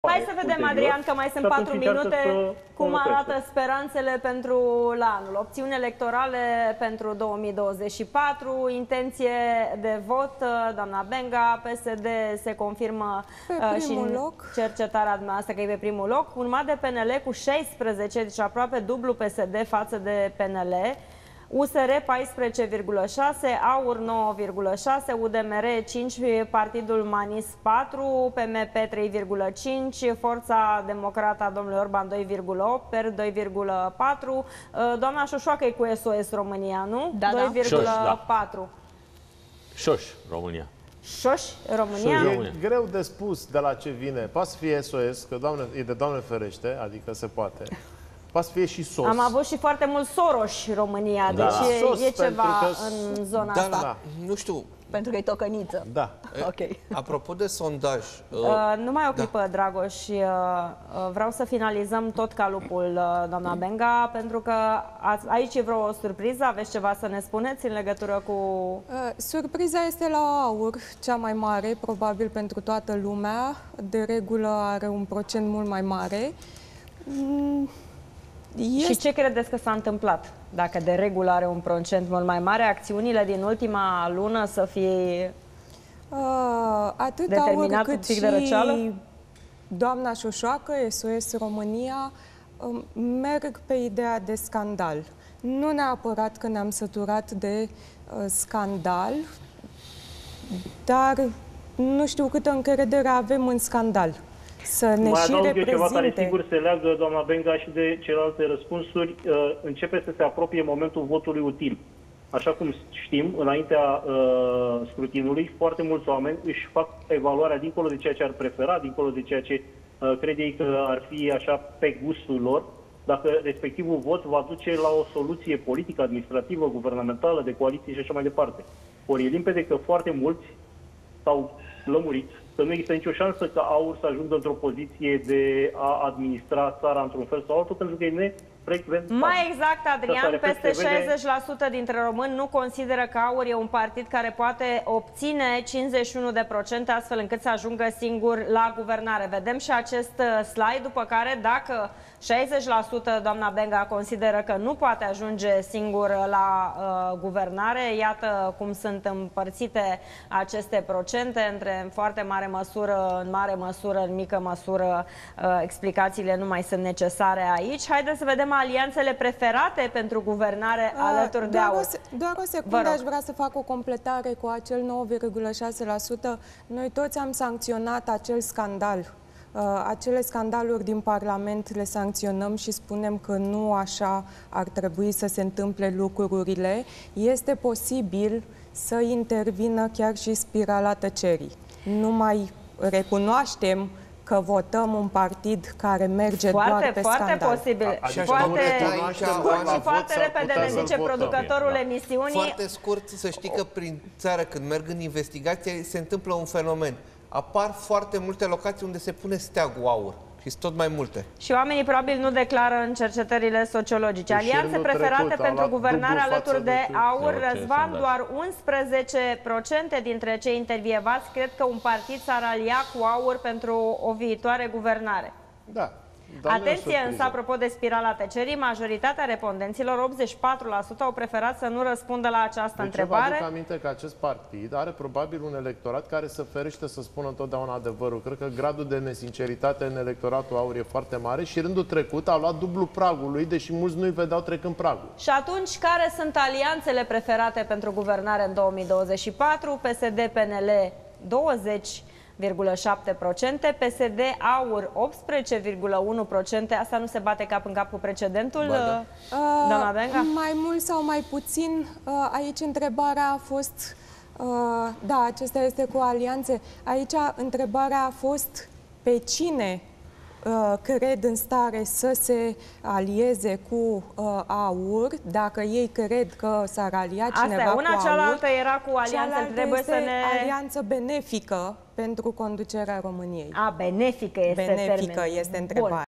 Hai să vedem, Adrian, că mai sunt 4 minute. Cum arată speranțele pentru la anul? Opțiuni electorale pentru 2024, intenție de vot, doamna Benga, PSD se confirmă și în cercetarea dumneavoastră că e pe primul loc, urmat de PNL cu 16, deci aproape dublu PSD față de PNL. USR 14,6, AUR 9,6, UDMR 5, Partidul Manis 4, PMP 3,5, Forța Democrată a domnului Orban 2,8, PER 2,4. Doamna Șoșoacă e cu SOS România, nu? Da, 2,4. Șoș, România. Șoș, România? E greu de spus de la ce vine. Poate să fie SOS, că e de Doamne ferește, adică se poate. Poate să fie și SOS. Am avut și foarte mult Soros România, da. Deci SOS, e ceva în zona asta. Da, nu știu. Pentru că e tocăniță. Da. Ok. Apropo de sondaj... numai o clipă, Dragoș. Vreau să finalizăm tot calupul, doamna Benga, pentru că aici e vreo surpriză. Aveți ceva să ne spuneți în legătură cu... Surpriza este la AUR, cea mai mare, probabil pentru toată lumea. De regulă are un procent mult mai mare. Și ce credeți că s-a întâmplat? Dacă de regulă are un procent mult mai mare, acțiunile din ultima lună să fie atât AUR cât și doamna Șoșoacă, SOS România, merg pe ideea de scandal. Nu neapărat că ne-am săturat de scandal, dar nu știu câtă încredere avem în scandal. Să ne mai și adaug eu reprezinte. ceva care sigur se leagă, doamna Benga, și de celelalte răspunsuri. Începe să se apropie momentul votului util. Așa cum știm, înaintea scrutinului, foarte mulți oameni își fac evaluarea dincolo de ceea ce ar prefera, dincolo de ceea ce cred ei că ar fi așa pe gustul lor, dacă respectivul vot va duce la o soluție politică, administrativă, guvernamentală, de coaliție și așa mai departe. Ori e limpede că foarte mulți s-au lămurit că nu există nicio șansă ca AUR să ajungă într-o poziție de a administra țara într-un fel sau altul, pentru că e nefrecvent. Mai exact, Adrian, peste 60% dintre români nu consideră că AUR e un partid care poate obține 51%, astfel încât să ajungă singur la guvernare. Vedem și acest slide, după care dacă 60% doamna Benga consideră că nu poate ajunge singur la guvernare, iată cum sunt împărțite aceste procente între foarte mare măsură, în mare măsură, în mică măsură, explicațiile nu mai sunt necesare aici. Haideți să vedem alianțele preferate pentru guvernare alături de AUR. Doar o secundă, aș vrea să fac o completare cu acel 9,6%. Noi toți am sancționat acel scandal. Acele scandaluri din Parlament le sancționăm și spunem că nu așa ar trebui să se întâmple lucrurile. Este posibil să intervină chiar și spirala tăcerii. Nu mai recunoaștem că votăm un partid care merge doar pe scandal. Foarte posibil. Foarte repede ne zice producătorul emisiunii. Foarte scurt, să știi că prin țară, când merg în investigație, se întâmplă un fenomen. Apar foarte multe locații unde se pune steagul AUR. Și sunt tot mai multe. Și oamenii probabil nu declară în cercetările sociologice. Alianțe preferate pentru guvernare alături de AUR, Răzvan, doar 11% dintre cei intervievați cred că un partid s-ar alia cu AUR pentru o viitoare guvernare. Da. Atenție însă, apropo de spirala tăcerii, majoritatea respondenților, 84%, au preferat să nu răspundă la această întrebare. Vă aduc aminte că acest partid are probabil un electorat care se ferește să spună întotdeauna adevărul. Cred că gradul de nesinceritate în electoratul AUR e foarte mare și rândul trecut a luat dublu pragului, deși mulți nu-i vedeau trecând pragul. Și atunci, care sunt alianțele preferate pentru guvernare în 2024? PSD-PNL 20,7%, PSD AUR 18,1%. Asta nu se bate cap în cap cu precedentul, doamna Benga? Mai mult sau mai puțin, aici întrebarea a fost, da, acesta este cu alianțe, aici întrebarea a fost pe cine cred în stare să se alieze cu AUR, dacă ei cred că s-ar alia cineva cu AUR. Una, cealaltă era cu alianță, trebuie să ne... alianță benefică pentru conducerea României. Benefică este termenul. Benefică este întrebarea.